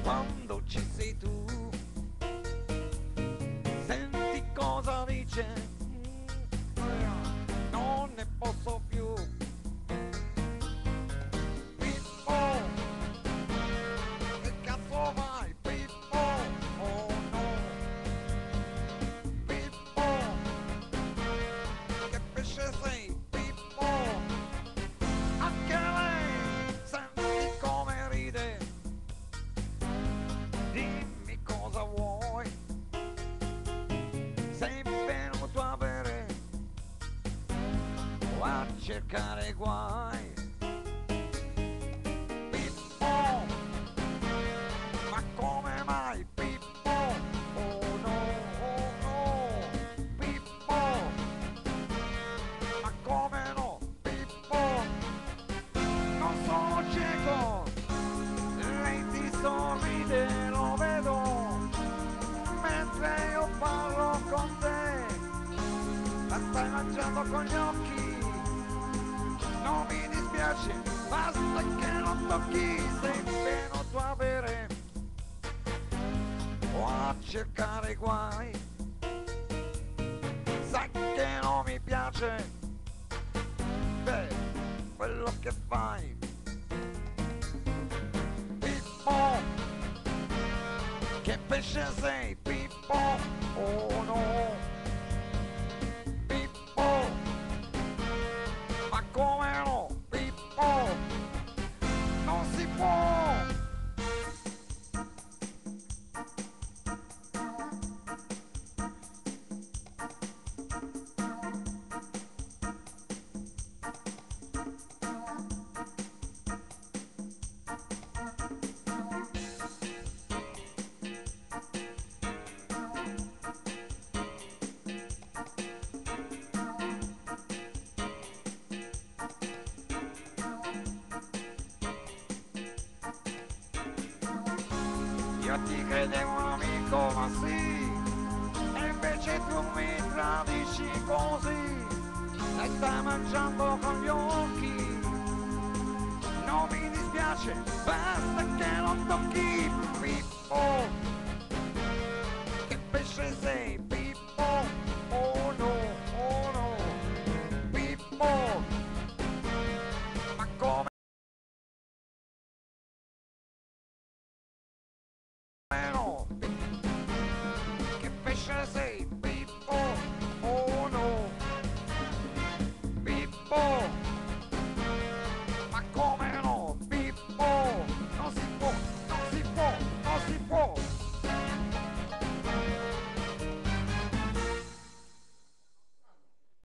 quando ci sei tu. Senti cosa dice, non ne posso più. Pippo, che cazzo vai, Pippo? Oh no, Pippo, che pesce sei, Pippo? Anche lei, senti come ride, dimmi cosa vuoi. Sei venuto a bere o a cercare guai? Pippo, ma come mai, Pippo? Oh no, oh no, Pippo, ma come no, Pippo? Non sono cieco, lei ti sorride, lo vedo, mentre io parlo con te, la stai mangiando con gli occhi. Non mi dispiace, basta che non tocchi. Sei venuto a bere o a cercare guai? Sai che non mi piace, beh, quello che fai. Pippo, che pesce sei, Pippo? Oh no, Pippo, ma come no, Pippo? Non si può. Io ti credevo un amico, ma sì, e invece tu mi tradisci così. La stai mangiando con gli occhi. Non mi dispiace, basta che non tocchi. Pippo, che pesce sei, Pippo? Oh no, oh no, Pippo, ma come no? Che pesce sei, Pippo? Oh no, Pippo.